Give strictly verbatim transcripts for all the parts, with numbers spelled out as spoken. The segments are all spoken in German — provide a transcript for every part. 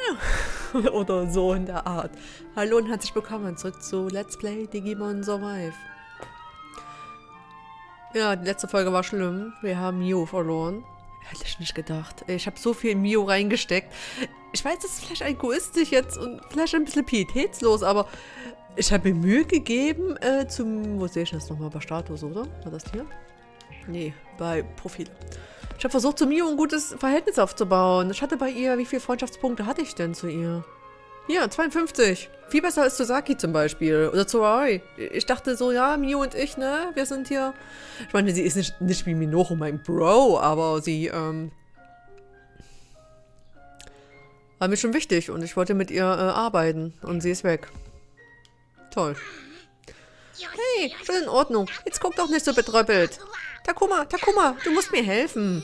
Oder so in der Art. Hallo und herzlich willkommen zurück zu Let's Play Digimon Survive. Ja, die letzte Folge war schlimm. Wir haben Mio verloren. Hätte ich nicht gedacht. Ich habe so viel in Mio reingesteckt. Ich weiß, das ist vielleicht egoistisch jetzt und vielleicht ein bisschen pietätslos, aber ich habe mir Mühe gegeben äh, zum... Wo sehe ich das nochmal? Bei Status, oder? War das hier? Nee, bei Profil. Ich habe versucht, zu Mio ein gutes Verhältnis aufzubauen. Ich hatte bei ihr... Wie viele Freundschaftspunkte hatte ich denn zu ihr? Hier, zweiundfünfzig. Viel besser als zu Saki zum Beispiel. Oder zu Rai. Ich dachte so, ja, Mio und ich, ne? Wir sind hier... Ich meine, sie ist nicht, nicht wie Minoru mein Bro, aber sie, ähm... war mir schon wichtig und ich wollte mit ihr äh, arbeiten. Und sie ist weg. Toll. Hey, schon in Ordnung. Jetzt guck doch nicht so betröppelt. Takuma, Takuma, du musst mir helfen.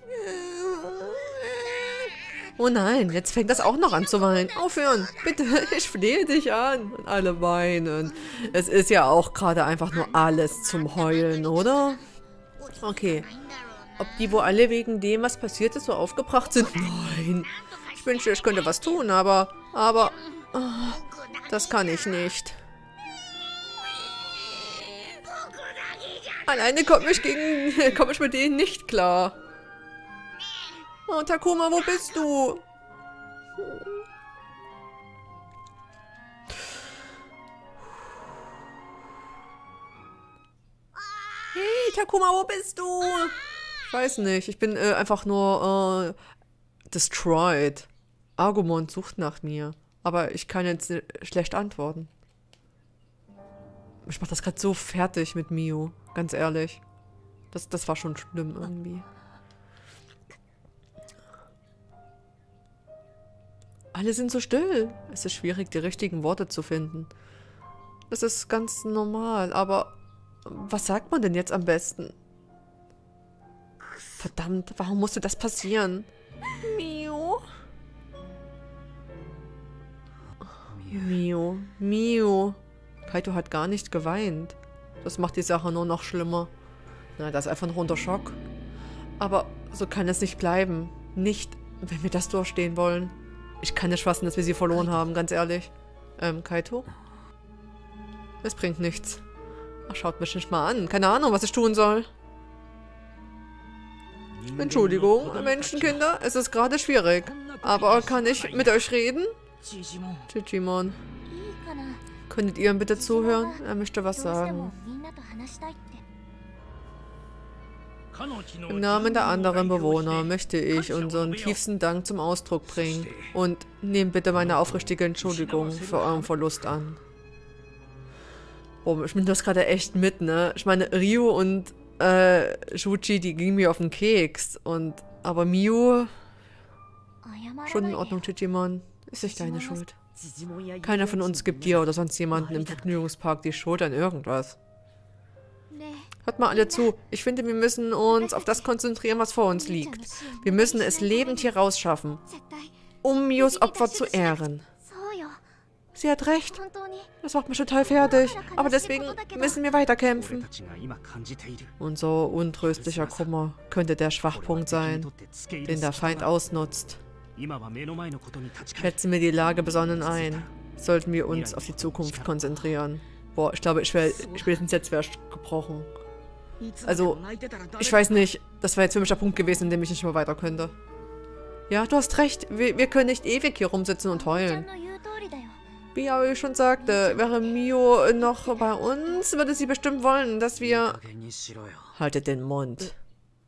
Oh nein, jetzt fängt das auch noch an zu weinen. Aufhören, bitte, ich flehe dich an. Und alle weinen. Es ist ja auch gerade einfach nur alles zum Heulen, oder? Okay. Ob die wohl alle wegen dem, was passiert ist, so aufgebracht sind? Nein. Ich wünschte, ich könnte was tun, aber... Aber... Oh, das kann ich nicht. Alleine komme ich gegen... komme ich mit denen nicht klar. Oh, Takuma, wo bist du? Hey, Takuma, wo bist du? Ich weiß nicht, ich bin äh, einfach nur äh, destroyed. Agumon sucht nach mir, aber ich kann jetzt äh, schlecht antworten. Ich mach das gerade so fertig mit Mio, ganz ehrlich. Das, das war schon schlimm irgendwie. Alle sind so still. Es ist schwierig, die richtigen Worte zu finden. Das ist ganz normal, aber was sagt man denn jetzt am besten? Verdammt, warum musste das passieren? Mio. Mio. Mio. Kaito hat gar nicht geweint. Das macht die Sache nur noch schlimmer. Na, das ist einfach noch unter Schock. Aber so kann es nicht bleiben. Nicht, wenn wir das durchstehen wollen. Ich kann nicht fassen, dass wir sie verloren haben, ganz ehrlich. Ähm, Kaito? Es bringt nichts. Ach, schaut mich nicht mal an. Keine Ahnung, was ich tun soll. Entschuldigung, Menschenkinder, es ist gerade schwierig. Aber kann ich mit euch reden? Jijimon. Könntet ihr ihm bitte zuhören? Er möchte was sagen. Im Namen der anderen Bewohner möchte ich unseren tiefsten Dank zum Ausdruck bringen. Und nehmt bitte meine aufrichtige Entschuldigung für euren Verlust an. Oh, ich bin das gerade echt mit, ne? Ich meine, Ryu und äh, Shuji, die gingen mir auf den Keks. Und, aber Mio... Schon in Ordnung, Jijimon. Ist nicht deine Schuld. Keiner von uns gibt dir oder sonst jemanden im Vergnügungspark die Schuld an irgendwas. Hört mal alle zu. Ich finde, wir müssen uns auf das konzentrieren, was vor uns liegt. Wir müssen es lebend hier rausschaffen, um Mios Opfer zu ehren. Sie hat recht. Das macht mich total fertig. Aber deswegen müssen wir weiterkämpfen. Unser untröstlicher Kummer könnte der Schwachpunkt sein, den der Feind ausnutzt. Schätzen wir die Lage besonnen ein. Sollten wir uns auf die Zukunft konzentrieren. Boah, ich glaube, ich wäre spätestens jetzt wäre ich gebrochen. Also, ich weiß nicht, das war jetzt für mich der Punkt gewesen, in dem ich nicht mehr weiter könnte. Ja, du hast recht, wir, wir können nicht ewig hier rumsitzen und heulen. Wie ich schon sagte, wäre Mio noch bei uns, würde sie bestimmt wollen, dass wir... Haltet den Mund.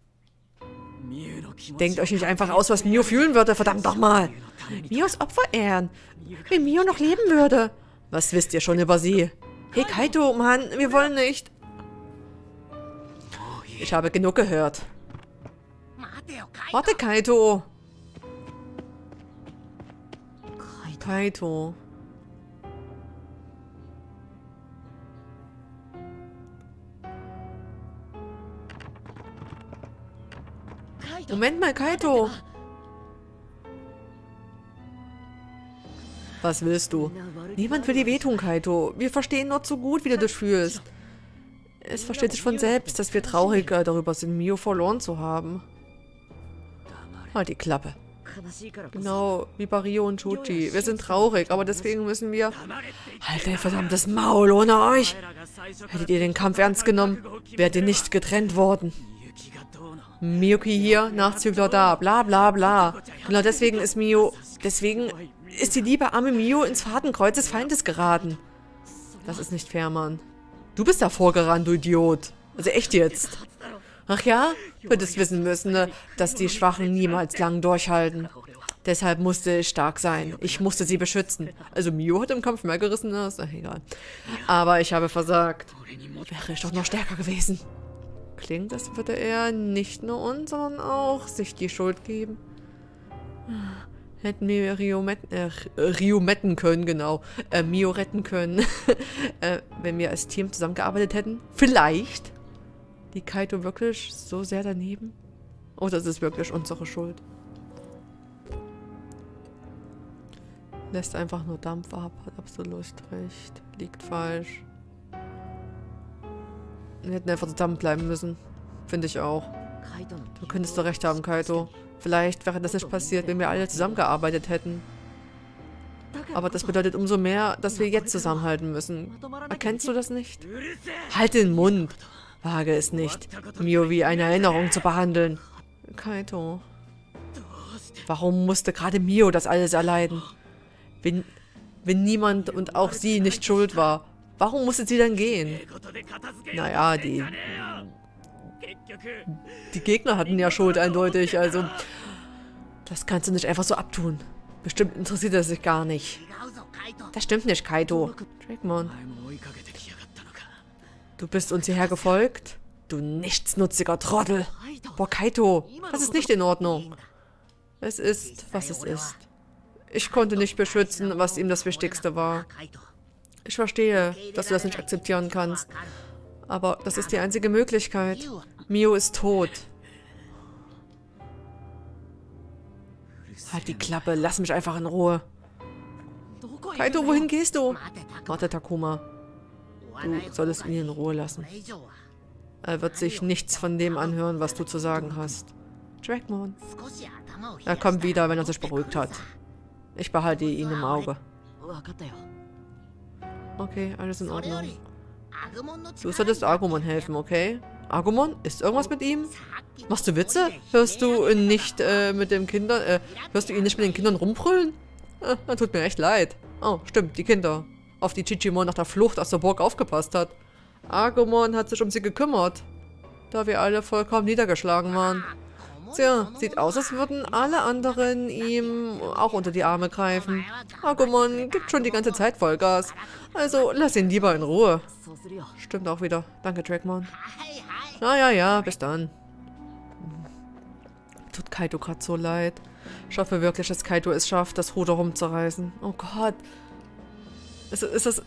Denkt euch nicht einfach aus, was Mio fühlen würde, verdammt nochmal. Mios Opfer ehren. Wenn Mio noch leben würde. Was wisst ihr schon über sie? Hey Kaito, Mann, wir wollen nicht. Ich habe genug gehört. Warte, Kaito. Kaito. Moment mal, Kaito. Was willst du? Niemand will dir wehtun, Kaito. Wir verstehen nur zu gut, wie du dich fühlst. Es versteht sich von selbst, dass wir trauriger darüber sind, Mio verloren zu haben. Halt die Klappe. Genau, wie bei Rio und Chuchi. Wir sind traurig, aber deswegen müssen wir... Halt dein verdammtes Maul, ohne euch! Hättet ihr den Kampf ernst genommen, wärt ihr nicht getrennt worden. Miyuki hier, Nachzügler da, bla bla bla. Genau deswegen ist Mio... Deswegen ist die liebe arme Mio ins Fadenkreuz des Feindes geraten. Das ist nicht fair, Mann. Du bist da vorgerannt, du Idiot. Also echt jetzt. Ach ja? Du hättest wissen müssen, ne, dass die Schwachen niemals lang durchhalten. Deshalb musste ich stark sein. Ich musste sie beschützen. Also Mio hat im Kampf mehr gerissen, ne? Ist doch egal. Aber ich habe versagt. Wäre ich doch noch stärker gewesen. Klingt, als würde er nicht nur uns, sondern auch sich die Schuld geben. Hätten wir Rio, met äh, Rio metten können, genau. Äh, Mio retten können. äh, wenn wir als Team zusammengearbeitet hätten. Vielleicht. Die Kaito wirklich so sehr daneben? Oder ist es wirklich unsere Schuld? Lässt einfach nur Dampf ab. Hat absolut recht. Liegt falsch. Wir hätten einfach zusammenbleiben müssen. Finde ich auch. Du könntest doch recht haben, Kaito. Vielleicht wäre das nicht passiert, wenn wir alle zusammengearbeitet hätten. Aber das bedeutet umso mehr, dass wir jetzt zusammenhalten müssen. Erkennst du das nicht? Halt den Mund! Wage es nicht, Mio wie eine Erinnerung zu behandeln. Kaito. Warum musste gerade Mio das alles erleiden? Wenn, wenn niemand und auch sie nicht schuld war, warum musste sie dann gehen? Naja, die... Die Gegner hatten ja Schuld eindeutig, also... Das kannst du nicht einfach so abtun. Bestimmt interessiert er sich gar nicht. Das stimmt nicht, Kaito. Dragmon. Du bist uns hierher gefolgt? Du nichtsnutziger Trottel. Boah, Kaito, das ist nicht in Ordnung. Es ist, was es ist. Ich konnte nicht beschützen, was ihm das Wichtigste war. Ich verstehe, dass du das nicht akzeptieren kannst. Aber das ist die einzige Möglichkeit. Mio ist tot. Halt die Klappe, lass mich einfach in Ruhe. Kaito, wohin gehst du? Warte, Takuma. Du solltest ihn in Ruhe lassen. Er wird sich nichts von dem anhören, was du zu sagen hast. Dragmon. Er kommt wieder, wenn er sich beruhigt hat. Ich behalte ihn im Auge. Okay, alles in Ordnung. Du solltest Agumon helfen, okay? Agumon? Ist irgendwas mit ihm? Machst du Witze? Hörst du ihn nicht äh, mit den Kindern, äh, hörst du ihn nicht mit den Kindern rumbrüllen? Äh, tut mir echt leid. Oh, stimmt, die Kinder. Auf die Chichimon nach der Flucht aus der Burg aufgepasst hat. Agumon hat sich um sie gekümmert, da wir alle vollkommen niedergeschlagen waren. Tja, sieht aus, als würden alle anderen ihm auch unter die Arme greifen. Agumon gibt schon die ganze Zeit Vollgas, also lass ihn lieber in Ruhe. Stimmt auch wieder. Danke, Dragmon. Na ja, ja, bis dann. Tut Kaito gerade so leid. Ich hoffe wirklich, dass Kaito es schafft, das Ruder rumzureißen. Oh Gott. Ist, ist das...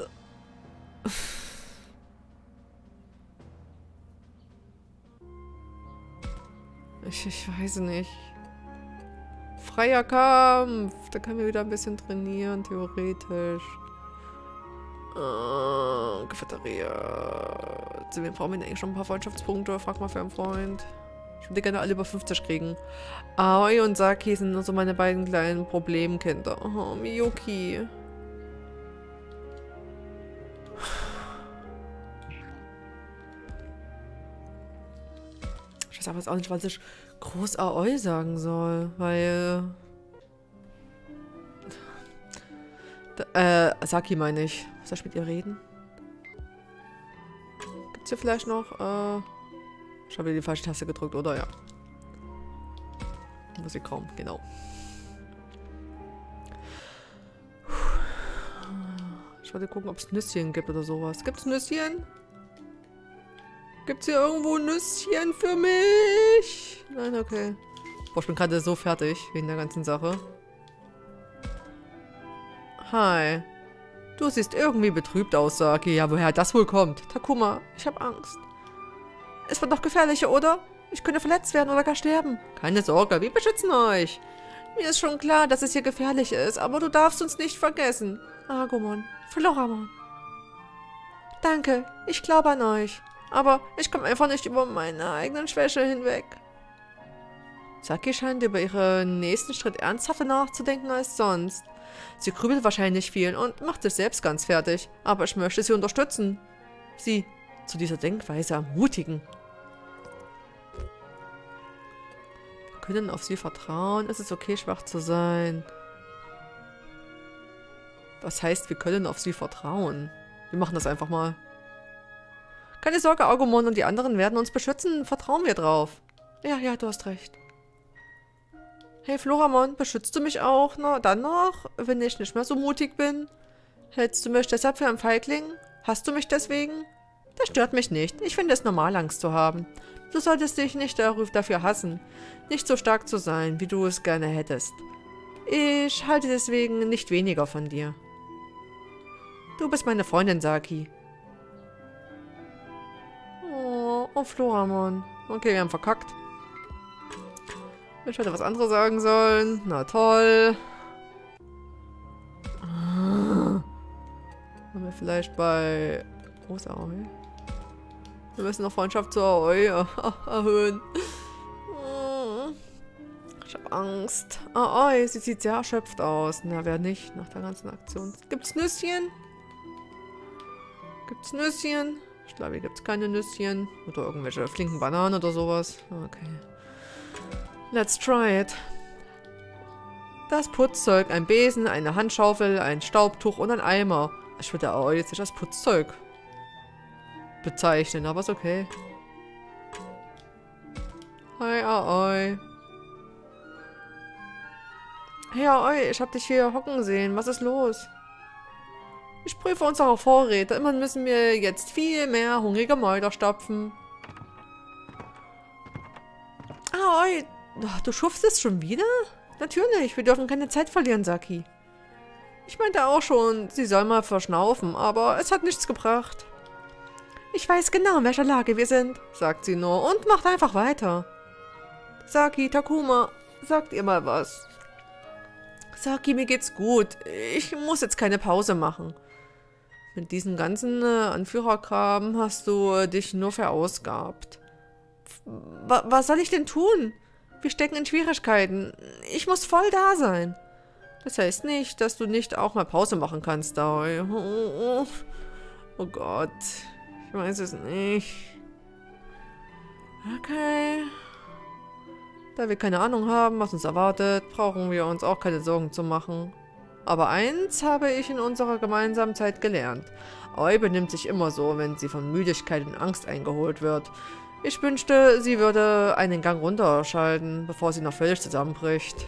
Ich, ich weiß nicht. Freier Kampf. Da können wir wieder ein bisschen trainieren, theoretisch. Äh, Cafeteria. Zu wem brauchen wir denn eigentlich schon ein paar Freundschaftspunkte? Frag mal für einen Freund. Ich würde gerne alle über fünfzig kriegen. Aoi und Saki sind nur so meine beiden kleinen Problemkinder. Oh, Miyuki. Ich weiß aber jetzt auch nicht, was ich groß Aoi sagen soll, weil... Da, äh, Saki meine ich. Soll ich mit ihr reden? Gibt's hier vielleicht noch, äh... Ich habe die falsche Taste gedrückt, oder? Ja. Musikraum, genau. Ich wollte gucken, ob es Nüsschen gibt oder sowas. Gibt's Nüsschen? Gibt's hier irgendwo Nüsschen für mich? Nein, okay. Boah, ich bin gerade so fertig wegen der ganzen Sache. Hi. Du siehst irgendwie betrübt aus, Saki. Ja, woher das wohl kommt? Takuma, ich habe Angst. Es wird noch gefährlicher, oder? Ich könnte verletzt werden oder gar sterben. Keine Sorge, wir beschützen euch. Mir ist schon klar, dass es hier gefährlich ist, aber du darfst uns nicht vergessen. Agumon, Floramon. Danke, ich glaube an euch. Aber ich komme einfach nicht über meine eigenen Schwäche hinweg. Saki scheint über ihren nächsten Schritt ernsthafter nachzudenken als sonst. Sie grübelt wahrscheinlich viel und macht sich selbst ganz fertig, aber ich möchte sie unterstützen. Sie zu dieser Denkweise ermutigen. Wir können auf sie vertrauen. Es ist okay, schwach zu sein. Was heißt, wir können auf sie vertrauen? Wir machen das einfach mal. Keine Sorge, Agumon und die anderen werden uns beschützen. Vertrauen wir drauf. Ja, ja, du hast recht. Hey Floramon, beschützt du mich auch? Na, dann noch, wenn ich nicht mehr so mutig bin? Hältst du mich deshalb für einen Feigling? Hast du mich deswegen? Das stört mich nicht. Ich finde es normal, Angst zu haben. Du solltest dich nicht dafür hassen, nicht so stark zu sein, wie du es gerne hättest. Ich halte deswegen nicht weniger von dir. Du bist meine Freundin, Saki. Oh, oh Floramon. Okay, wir haben verkackt. Ich hätte was anderes sagen sollen. Na toll. Ah. Haben wir vielleicht bei... Wo ist Aoi? Wir müssen noch Freundschaft zu Aoi erhöhen. Ich hab Angst. Aoi, sie sieht sehr erschöpft aus. Na, wer nicht? Nach der ganzen Aktion. Gibt's Nüsschen? Gibt's Nüsschen? Ich glaube, hier gibt's keine Nüsschen. Oder irgendwelche flinken Bananen oder sowas. Okay. Let's try it. Das Putzzeug, ein Besen, eine Handschaufel, ein Staubtuch und ein Eimer. Ich würde auch jetzt nicht als Putzzeug bezeichnen, aber ist okay. Hi, Aoi. Hey, Aoi, ich hab dich hier hocken sehen. Was ist los? Ich prüfe unsere Vorräte. Immerhin müssen wir jetzt viel mehr hungrige Mäuler stopfen. Aoi, du schuftest schon wieder? Natürlich, wir dürfen keine Zeit verlieren, Saki. Ich meinte auch schon, sie soll mal verschnaufen, aber es hat nichts gebracht. Ich weiß genau, in welcher Lage wir sind, sagt sie nur und macht einfach weiter. Saki, Takuma, sagt ihr mal was. Saki, mir geht's gut. Ich muss jetzt keine Pause machen. Mit diesem ganzen äh, Anführerkram hast du äh, dich nur verausgabt. W- was soll ich denn tun? Wir stecken in Schwierigkeiten. Ich muss voll da sein. Das heißt nicht, dass du nicht auch mal Pause machen kannst, Aoi. Oh, oh, oh Gott. Ich weiß es nicht. Okay. Da wir keine Ahnung haben, was uns erwartet, brauchen wir uns auch keine Sorgen zu machen. Aber eins habe ich in unserer gemeinsamen Zeit gelernt. Aoi benimmt sich immer so, wenn sie von Müdigkeit und Angst eingeholt wird. Ich wünschte, sie würde einen Gang runterschalten, bevor sie noch völlig zusammenbricht.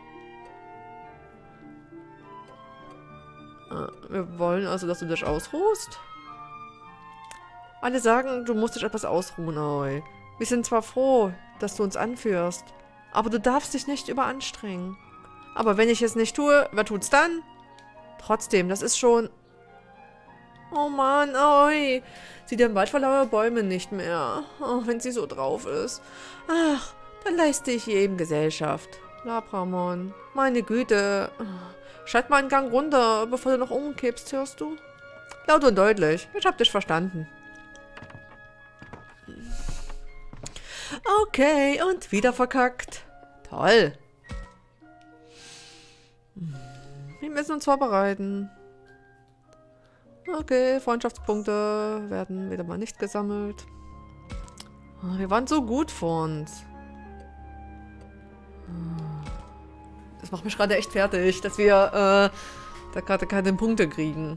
Wir wollen also, dass du dich ausruhst? Alle sagen, du musst dich etwas ausruhen, Aoi. Wir sind zwar froh, dass du uns anführst, aber du darfst dich nicht überanstrengen. Aber wenn ich es nicht tue, wer tut's dann? Trotzdem, das ist schon... Oh Mann, Aoi. Sieht im Wald vor lauter Bäumen nicht mehr. Oh, wenn sie so drauf ist. Ach, dann leiste ich ihr eben Gesellschaft. Labramon, meine Güte. Schalt mal einen Gang runter, bevor du noch umkippst, hörst du? Laut und deutlich. Ich hab dich verstanden. Okay, und wieder verkackt. Toll. Wir müssen uns vorbereiten. Okay, Freundschaftspunkte werden wieder mal nicht gesammelt. Wir waren so gut vor uns. Das macht mich gerade echt fertig, dass wir äh, da gerade keine Punkte kriegen.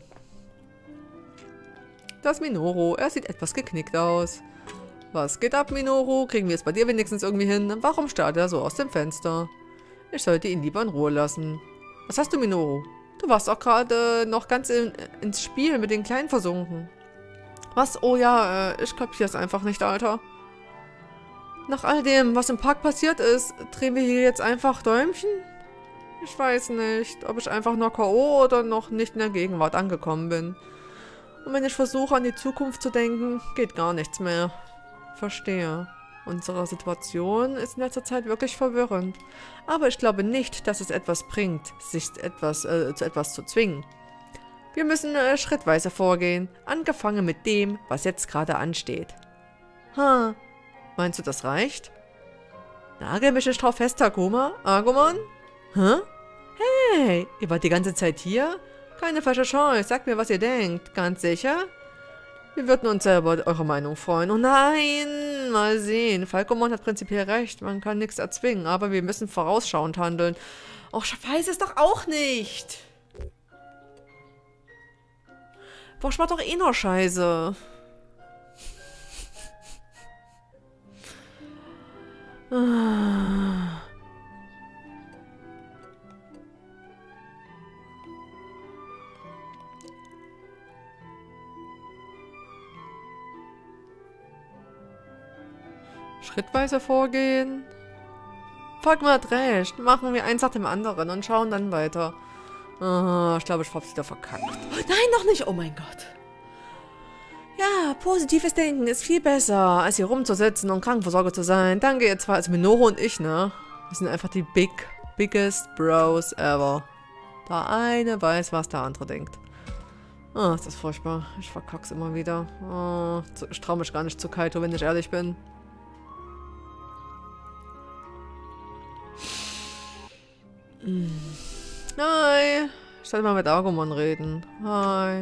Das Minoru, er sieht etwas geknickt aus. Was geht ab, Minoru? Kriegen wir es bei dir wenigstens irgendwie hin? Warum starrt er so aus dem Fenster? Ich sollte ihn lieber in Ruhe lassen. Was hast du, Minoru? Du warst auch gerade noch ganz in, ins Spiel mit den Kleinen versunken. Was? Oh ja, äh, ich kapier's einfach nicht, Alter. Nach all dem, was im Park passiert ist, drehen wir hier jetzt einfach Däumchen? Ich weiß nicht, ob ich einfach nur K O oder noch nicht in der Gegenwart angekommen bin. Und wenn ich versuche, an die Zukunft zu denken, geht gar nichts mehr. Verstehe. Unsere Situation ist in letzter Zeit wirklich verwirrend. Aber ich glaube nicht, dass es etwas bringt, sich etwas, äh, zu etwas zu zwingen. Wir müssen äh, schrittweise vorgehen, angefangen mit dem, was jetzt gerade ansteht. Ha, meinst du, das reicht? Nagel mich nicht drauf fest, Takuma. Agumon? Hä? Hey, ihr wart die ganze Zeit hier? Keine falsche Chance. Sagt mir, was ihr denkt. Ganz sicher? Wir würden uns selber eure Meinung freuen. Oh nein! Mal sehen. Falcomon hat prinzipiell recht. Man kann nichts erzwingen, aber wir müssen vorausschauend handeln. Och, ich weiß es doch auch nicht. Boah, ich mach doch eh nur Scheiße. Ah. Schrittweise vorgehen. Falcomon hat recht. Machen wir eins nach dem anderen und schauen dann weiter. Oh, ich glaube, ich hab's wieder verkackt. Nein, noch nicht. Oh mein Gott. Ja, positives Denken ist viel besser, als hier rumzusitzen und Krankenversorger zu sein. Danke, ihr zwei, also Minoru und ich, ne? Wir sind einfach die big, biggest Bros ever. Der eine weiß, was der andere denkt. Oh, ist das furchtbar. Ich verkack's immer wieder. Oh, ich traue mich gar nicht zu Kaito, wenn ich ehrlich bin. Hm. Hi. Ich sollte mal mit Agumon reden. Hi.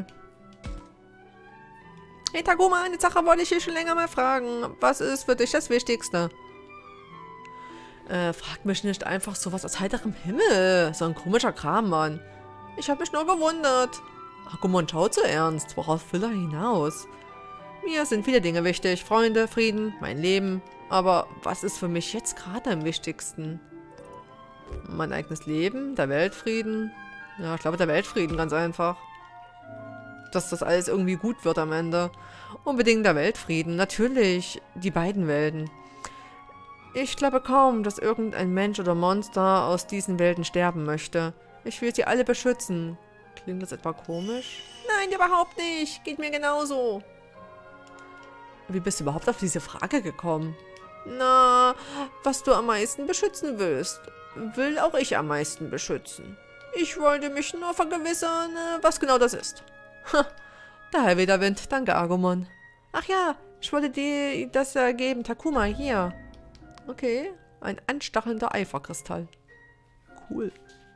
Hey Takuma, eine Sache wollte ich hier schon länger mal fragen. Was ist für dich das Wichtigste? Äh, frag mich nicht einfach sowas aus heiterem Himmel. So ein komischer Kram, Mann. Ich habe mich nur gewundert. Agumon schaut so ernst. Worauf will er hinaus? Mir sind viele Dinge wichtig. Freunde, Frieden, mein Leben. Aber was ist für mich jetzt gerade am wichtigsten? Mein eigenes Leben? Der Weltfrieden? Ja, ich glaube, der Weltfrieden, ganz einfach. Dass das alles irgendwie gut wird am Ende. Unbedingt der Weltfrieden. Natürlich, die beiden Welten. Ich glaube kaum, dass irgendein Mensch oder Monster aus diesen Welten sterben möchte. Ich will sie alle beschützen. Klingt das etwa komisch? Nein, überhaupt nicht. Geht mir genauso. Wie bist du überhaupt auf diese Frage gekommen? Na, was du am meisten beschützen willst, will auch ich am meisten beschützen. Ich wollte mich nur vergewissern, was genau das ist. Ha, daher wieder Wind. Danke, Agumon. Ach ja, ich wollte dir das äh, geben. Takuma, hier. Okay, ein anstachelnder Eiferkristall. Cool.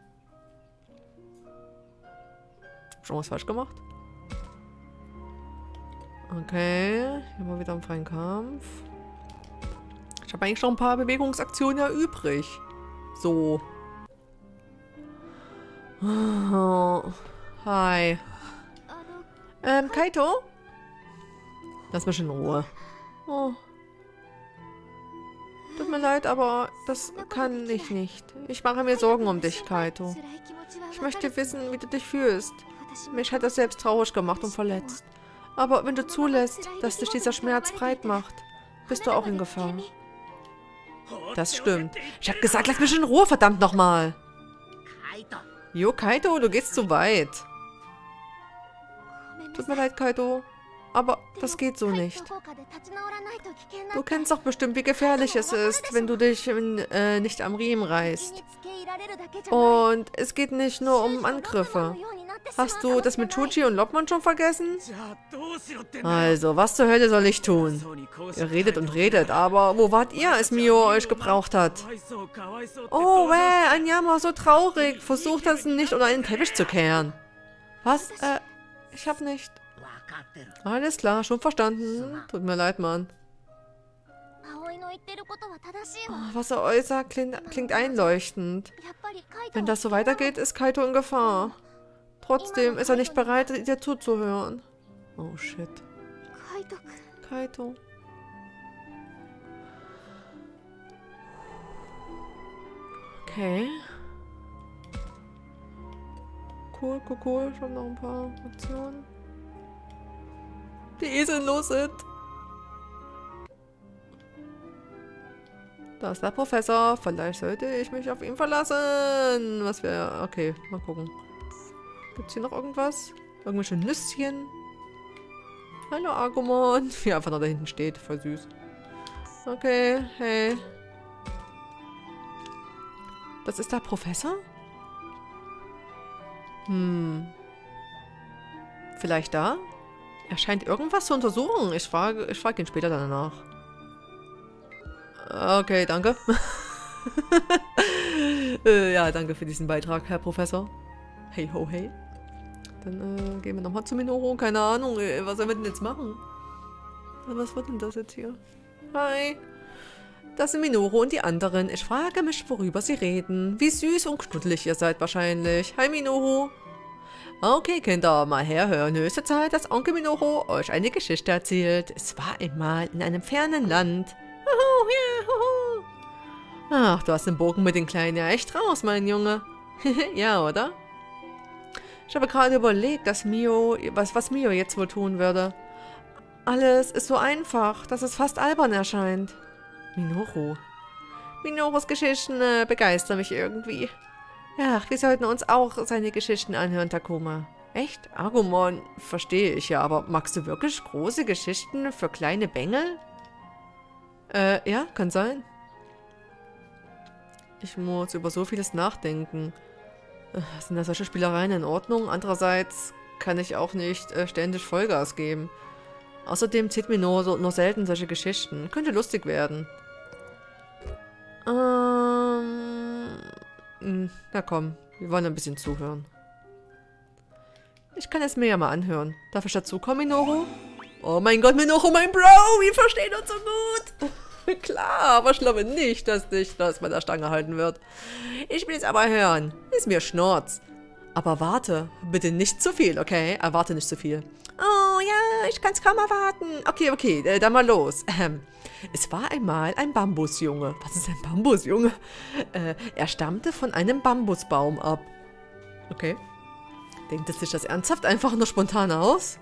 Schon was falsch gemacht? Okay, hier haben wir wieder einen freien Kampf. Ich habe eigentlich noch ein paar Bewegungsaktionen ja übrig. So. Oh. Hi. Ähm, Kaito? Lass mich in Ruhe. Oh. Tut mir leid, aber das kann ich nicht. Ich mache mir Sorgen um dich, Kaito. Ich möchte wissen, wie du dich fühlst. Mich hat das selbst traurig gemacht und verletzt. Aber wenn du zulässt, dass dich dieser Schmerz breit macht, bist du auch in Gefahr. Das stimmt. Ich hab gesagt, lass mich in Ruhe, verdammt nochmal. Jo, Kaito, du gehst zu weit. Tut mir leid, Kaito. Aber das geht so nicht. Du kennst doch bestimmt, wie gefährlich es ist, wenn du dich äh, nicht am Riemen reißt. Und es geht nicht nur um Angriffe. Hast du das mit Chuchi und Lopmon schon vergessen? Also, was zur Hölle soll ich tun? Ihr redet und redet, aber wo wart ihr, als Mio euch gebraucht hat? Oh, weh, ein Jammer, so traurig. Versucht das nicht unter einen Teppich zu kehren. Was? Äh, ich hab nicht... Alles klar, schon verstanden. Tut mir leid, Mann. Oh, was er äußert, klingt, klingt einleuchtend. Wenn das so weitergeht, ist Kaito in Gefahr. Trotzdem ist er nicht bereit, dir zuzuhören. Oh, shit. Kaito. Okay. Cool, cool, cool. Ich habe noch ein paar Optionen. Die Esel los sind. Da ist der Professor. Vielleicht sollte ich mich auf ihn verlassen. Was wäre... Okay, mal gucken. Gibt es hier noch irgendwas? Irgendwelche Nüsschen? Hallo, Agumon. Wie er einfach noch da hinten steht. Voll süß. Okay, hey. Das ist der Professor? Hm. Vielleicht da? Er scheint irgendwas zu untersuchen. Ich frage, ich frage ihn später danach. Okay, danke. äh, ja, danke für diesen Beitrag, Herr Professor. Hey ho, hey. Dann äh, gehen wir nochmal zu Minoru. Keine Ahnung, ey, was sollen wir denn jetzt machen? Was wird denn das jetzt hier? Hi. Das sind Minoru und die anderen. Ich frage mich, worüber sie reden. Wie süß und knuddelig ihr seid wahrscheinlich. Hi Minoru. Okay, Kinder, mal herhören. Höchste Zeit, dass Onkel Minoru euch eine Geschichte erzählt. Es war einmal in einem fernen Land. Huhu, ja, huhu. Ach, du hast den Bogen mit den Kleinen ja echt raus, mein Junge. Ja, oder? Ich habe gerade überlegt, dass Mio, was, was Mio jetzt wohl tun würde. Alles ist so einfach, dass es fast albern erscheint. Minoru. Minorus Geschichten äh, begeistern mich irgendwie. Ach, wir sollten uns auch seine Geschichten anhören, Takuma. Echt? Agumon, verstehe ich ja, aber magst du wirklich große Geschichten für kleine Bengel? Äh, ja, kann sein. Ich muss über so vieles nachdenken. Äh, sind da solche Spielereien in Ordnung? Andererseits kann ich auch nicht äh, ständig Vollgas geben. Außerdem zieht mir nur, so, nur selten solche Geschichten. Könnte lustig werden. Ähm... Na komm, wir wollen ein bisschen zuhören. Ich kann es mir ja mal anhören. Darf ich dazu kommen, Minoru? Oh mein Gott, Minoru, mein Bro, wir verstehen uns so gut. Klar, aber ich glaube nicht, dass dich das bei der Stange halten wird. Ich will es aber hören. Ist mir Schnurz. Aber warte, bitte nicht zu viel, okay? Erwarte nicht zu viel. Oh ja, ich kann es kaum erwarten. Okay, okay, äh, dann mal los. Ähm, es war einmal ein Bambusjunge. Was ist ein Bambusjunge? Äh, er stammte von einem Bambusbaum ab. Okay. Denkt es sich das ernsthaft einfach nur spontan aus?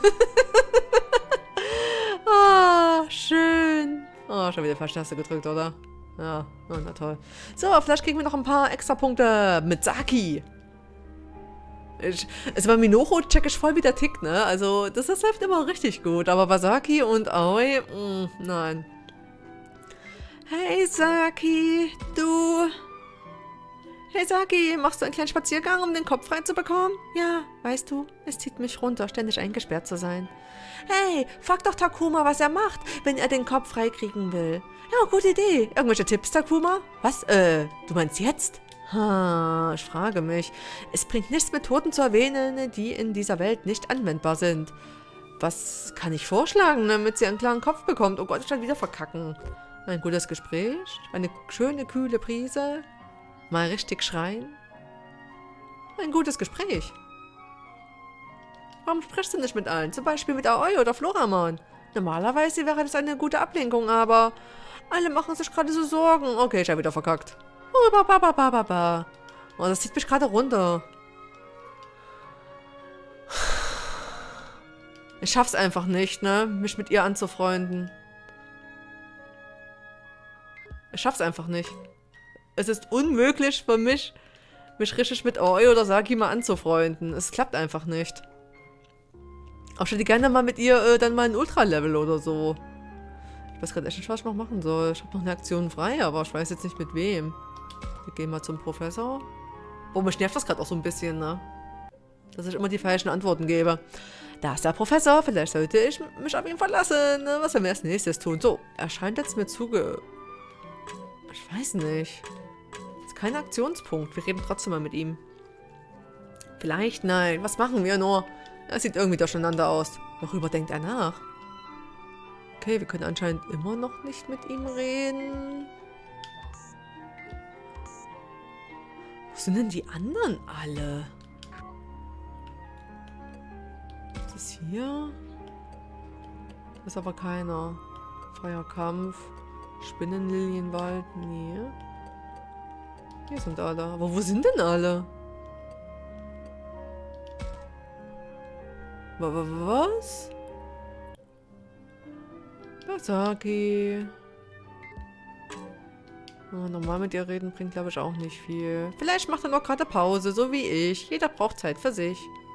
Ah, schön. Oh, schon wieder falsche Taste gedrückt, oder? Ja, oh, na toll. So, vielleicht kriegen wir noch ein paar extra Punkte mit Saki. Ich, also bei Minoru check ich voll, wie der tickt, ne? Also, das, das läuft immer richtig gut. Aber bei Saki und Aoi, mh, nein. Hey Saki, du... Hey Saki, machst du einen kleinen Spaziergang, um den Kopf frei zu bekommen? Ja, weißt du, es zieht mich runter, ständig eingesperrt zu sein. Hey, frag doch Takuma, was er macht, wenn er den Kopf frei kriegen will. Ja, gute Idee. Irgendwelche Tipps, Takuma? Was? Äh, du meinst jetzt? Ha, ich frage mich. Es bringt nichts, Methoden zu erwähnen, die in dieser Welt nicht anwendbar sind. Was kann ich vorschlagen, damit sie einen klaren Kopf bekommt? Oh Gott, ich werde wieder verkacken. Ein gutes Gespräch, eine schöne, kühle Prise, mal richtig schreien. Ein gutes Gespräch. Warum sprichst du nicht mit allen? Zum Beispiel mit Aoi oder Floramon. Normalerweise wäre das eine gute Ablenkung, aber alle machen sich gerade so Sorgen. Okay, ich habe wieder verkackt. Oh, ba, ba, ba, ba, ba, ba. Oh, das zieht mich gerade runter. Ich schaff's einfach nicht, ne? Mich mit ihr anzufreunden. Ich schaff's einfach nicht. Es ist unmöglich für mich, mich richtig mit Aoi oder Saki mal anzufreunden. Es klappt einfach nicht. Auch schon die gerne mal mit ihr äh, dann mal ein Ultra-Level oder so. Ich weiß gerade echt nicht, was ich noch machen soll. Ich habe noch eine Aktion frei, aber ich weiß jetzt nicht mit wem. Wir gehen mal zum Professor. Oh, mich nervt das gerade auch so ein bisschen, ne? Dass ich immer die falschen Antworten gebe. Da ist der Professor. Vielleicht sollte ich mich auf ihn verlassen. Ne? Was sollen wir als nächstes tun? So, er scheint jetzt mir zuge... Ich weiß nicht. Ist kein Aktionspunkt. Wir reden trotzdem mal mit ihm. Vielleicht, nein. Was machen wir nur? Er sieht irgendwie durcheinander aus. Worüber denkt er nach? Okay, wir können anscheinend immer noch nicht mit ihm reden. Wo sind denn die anderen alle? Ist das hier? Ist aber keiner. Freier Kampf. Spinnenlilienwald. Nee. Hier sind alle. Aber wo sind denn alle? Was? Saki. Oh, normal mit ihr reden bringt, glaube ich, auch nicht viel. Vielleicht macht er noch gerade Pause, so wie ich. Jeder braucht Zeit für sich.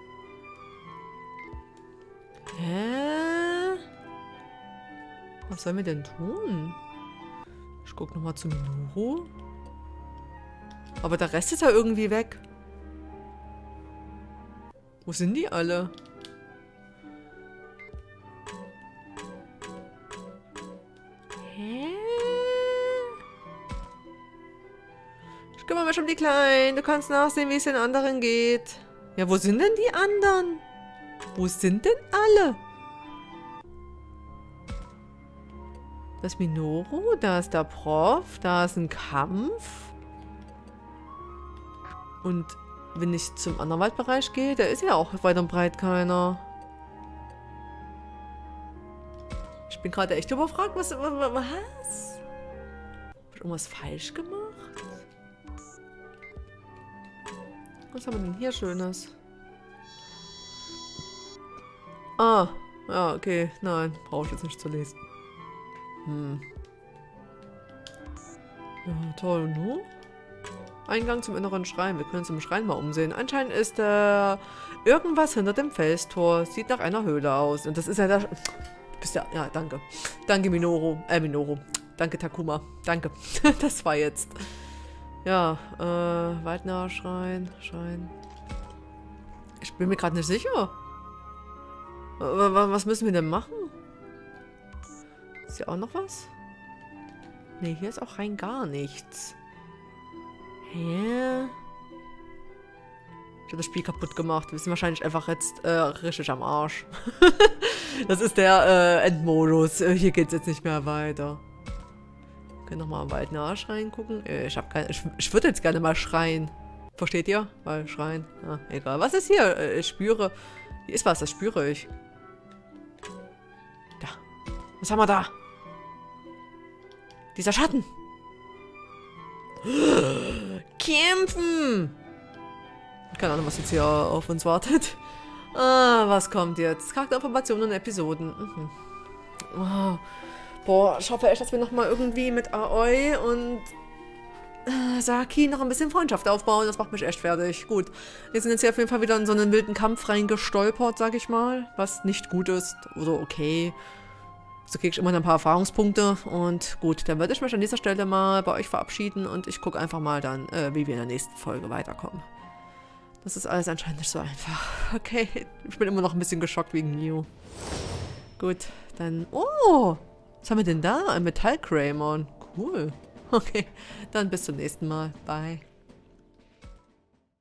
Hä? Was sollen wir denn tun? Ich gucke nochmal zu Minoru. Aber der Rest ist ja irgendwie weg. Wo sind die alle? Kümmere mich um die Kleinen. Du kannst nachsehen, wie es den anderen geht. Ja, wo sind denn die anderen? Wo sind denn alle? Das ist Minoru, da ist der Prof, da ist ein Kampf. Und wenn ich zum anderen Waldbereich gehe, da ist ja auch weit und breit keiner. Ich bin gerade echt überfragt, was... Was? Hab ich irgendwas falsch gemacht? Was haben wir denn hier Schönes? Ah, ja, okay. Nein, brauche ich jetzt nicht zu lesen. Hm. Ja, toll, ne? Eingang zum inneren Schrein. Wir können uns im Schrein mal umsehen. Anscheinend ist da äh, irgendwas hinter dem Felstor. Sieht nach einer Höhle aus. Und das ist ja da... Bist ja... Ja, danke. Danke, Minoru. Äh, Minoru. Danke, Takuma. Danke. Das war jetzt... Ja, äh, Waldnaher Schrein. Schrein. Ich bin mir gerade nicht sicher. Was müssen wir denn machen? Ist hier auch noch was? Ne, hier ist auch rein gar nichts. Hä? Ich habe das Spiel kaputt gemacht. Wir sind wahrscheinlich einfach jetzt äh, richtig am Arsch. Das ist der äh, Endmodus. Hier geht es jetzt nicht mehr weiter. Wir können nochmal im Waldnaher Schrein gucken. Äh, ich habe keine. Ich, ich würde jetzt gerne mal schreien. Versteht ihr? Weil schreien. Ah, egal. Was ist hier? Äh, ich spüre. Hier ist was, das spüre ich. Da. Was haben wir da? Dieser Schatten. Kämpfen! Keine Ahnung, was jetzt hier auf uns wartet. Ah, was kommt jetzt? Charakterinformationen und Episoden. Mhm. Oh. Boah, ich hoffe echt, dass wir nochmal irgendwie mit Aoi und äh, Saki noch ein bisschen Freundschaft aufbauen. Das macht mich echt fertig. Gut, wir sind jetzt hier auf jeden Fall wieder in so einen wilden Kampf reingestolpert, sag ich mal. Was nicht gut ist. Oder okay. So kriege ich immer ein paar Erfahrungspunkte. Und gut, dann würde ich mich an dieser Stelle mal bei euch verabschieden. Und ich gucke einfach mal dann, äh, wie wir in der nächsten Folge weiterkommen. Das ist alles anscheinend nicht so einfach. Okay, ich bin immer noch ein bisschen geschockt wegen Mew. Gut, dann... Oh! Was haben wir denn da? Ein Metall-Greymon. Cool. Okay, dann bis zum nächsten Mal. Bye.